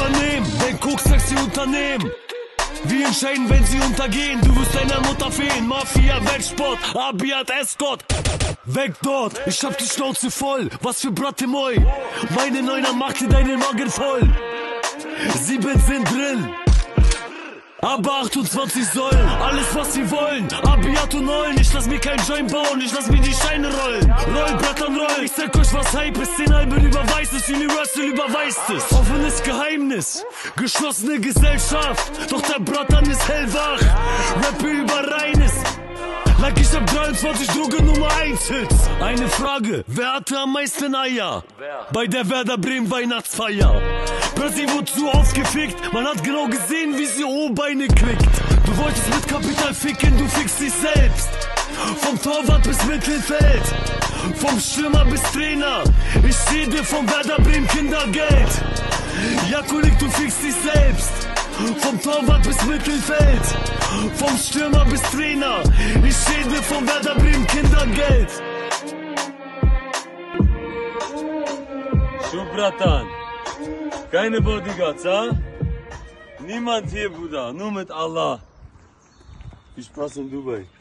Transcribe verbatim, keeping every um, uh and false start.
übernehmen, denk Koks-Taxi Unternehmen. Wir entscheiden, wenn sie untergehen. Du wirst deiner Mutter fehlen. Mafia, Weltsport, Abiat, Escort. Weg dort, ich hab die Schnauze voll. Was für Bratemoi. Meine Neuner macht dir deinen Magen voll. Sieben sind drin, aber achtundzwanzig sollen. Alles was sie wollen, Abiat und Nollen. Ich lass mir kein Joint bauen, ich lass mir die Scheine rollen. Roll, Brattern, roll, ich zeig euch was Hype ist. Zehn halbe überweist es, Universal überweist es. Offenes Geheimnis, geschlossene Gesellschaft. Doch der Brattern ist hellwach, Rappe über Reines. Like ich hab dreiundzwanzig Droge Nummer eins Hits. Eine Frage, wer hatte am meisten Eier? Wer? Bei der Werder Bremen Weihnachtsfeier. Plötzlich wurde zu aufgefickt, man hat genau gesehen, wie sie O-Beine kriegt. Du wolltest mit Kapital ficken, du fickst dich selbst. Vom Torwart bis Mittelfeld, vom Stürmer bis Trainer. Ich rede vom Werder Bremen Kindergeld. Jakulik, du fickst dich selbst. Vom Torwart bis Mittelfeld, vom Stürmer bis Trainer. Ich rede vom Werder Bremen Kindergeld. Schubratan, keine Bodyguards, ha? Niemand hier, Bruder, nur mit Allah. Viel Spaß in Dubai.